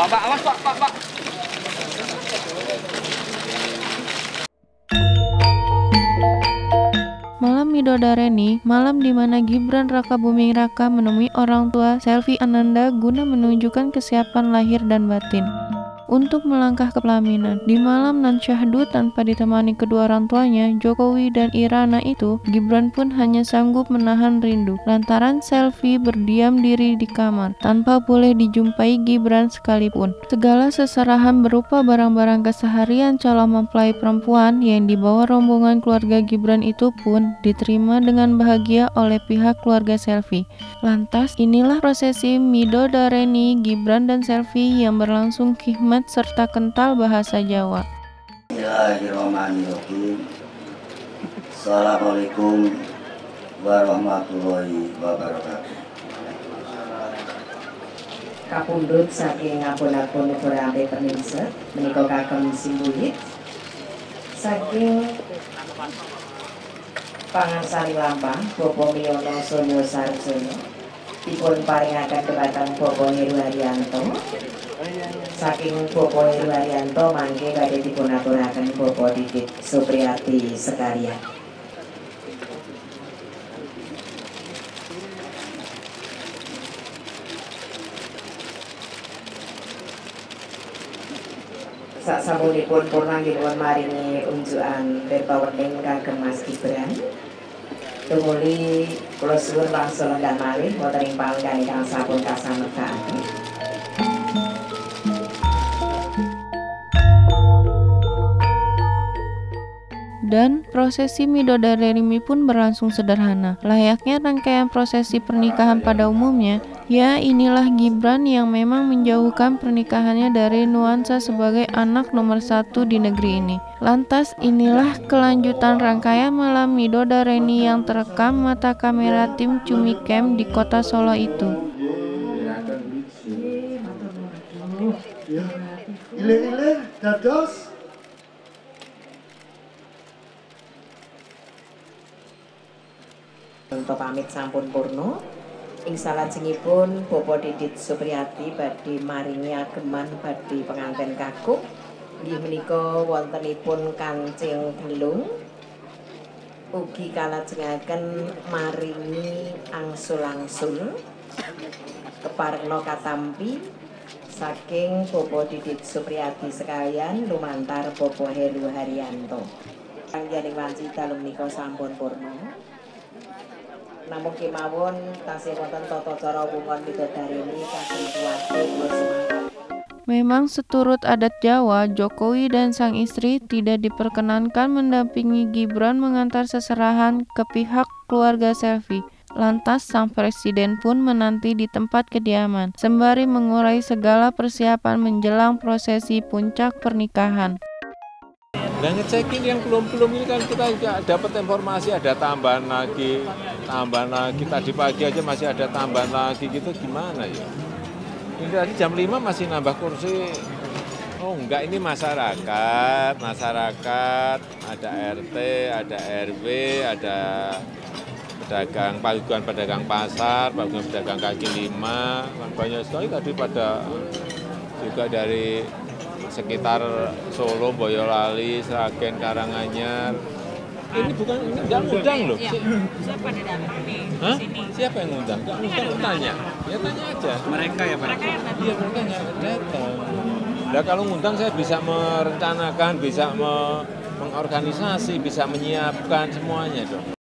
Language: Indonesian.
Pak, awas Pak. Malam Midodareni, malam di mana Gibran Rakabuming Raka menemui orang tua Selvi Ananda guna menunjukkan kesiapan lahir dan batin untuk melangkah ke pelaminan. Di malam nan syahdu tanpa ditemani kedua orang tuanya, Jokowi dan Irana itu, Gibran pun hanya sanggup menahan rindu. Lantaran Selvi berdiam diri di kamar, tanpa boleh dijumpai Gibran sekalipun. Segala seserahan berupa barang-barang keseharian calon mempelai perempuan yang dibawa rombongan keluarga Gibran itu pun diterima dengan bahagia oleh pihak keluarga Selvi. Lantas, inilah prosesi Midodareni Gibran dan Selvi yang berlangsung hikmat serta kental bahasa Jawa. Bismillahirrahmanirrahim. Assalamualaikum warahmatullahi wabarakatuh. Kapundhut saking ngapun-apun Ibu Permisa menika kagem simbolik saking pangarsari lampah Bapak Miyono Suryo Sarjono dipun paringaken dhumateng Bapak Heru Haryanto. Saking Bapak Heru Haryanto mangke badhe dipun aturaken Bapak Didit Supriyati sekalian. Sasampunipun purna dipun maringi unjukan berpawening kagem Mas Gibran. Tumuli kula suwun langsung lenggah malih wonten ing palenggan ingkang sampun kasamektaken. Dan prosesi Midodareni pun berlangsung sederhana. Layaknya rangkaian prosesi pernikahan pada umumnya, ya inilah Gibran yang memang menjauhkan pernikahannya dari nuansa sebagai anak nomor satu di negeri ini. Lantas inilah kelanjutan rangkaian malam Midodareni yang terekam mata kamera tim Cumicam di kota Solo itu. Ile dados Untuk pamit sampun purna, ing salajengipun Bapak Didit Supriyati badhe maringi ageman badhe penganten kakung. Inggih menika wontenipun kancing gelung ugi kalajengaken maringi angsul-angsul keparengna katampi saking Bapak Didit Supriyati sekalian lumantar Bapak Heru Haryanto. Panjenengan wanci dalem menika sampun purna. Namun kemawon tasih wonten tata cara hubungan Midodareni kagem keluarga kula semangat. Memang seturut adat Jawa, Jokowi dan sang istri tidak diperkenankan mendampingi Gibran mengantar seserahan ke pihak keluarga Selvi. Lantas sang presiden pun menanti di tempat kediaman, sembari mengurai segala persiapan menjelang prosesi puncak pernikahan. Nah, ngecekin yang belum ini kan kita juga dapat informasi ada tambahan lagi tadi pagi aja masih ada tambahan lagi gitu, gimana ya? Ini tadi jam 5 masih nambah kursi. Oh enggak, ini masyarakat, ada RT, ada RW, ada pedagang, paguyuban pedagang pasar, paguyuban pedagang kaki lima, kan banyak sekali tadi pada juga dari sekitar Solo, Boyolali, Sragen, Karanganyar. Ini bukan nggak ngundang loh. Siapa di datang nih? Hah? Sini. Siapa yang ngundang? Nggak ngundang, tanya. Ya tanya aja. Mereka ya Pak? Iya, mereka nggak datang. Nah kalau ngundang saya bisa merencanakan, bisa mengorganisasi, bisa menyiapkan semuanya dong.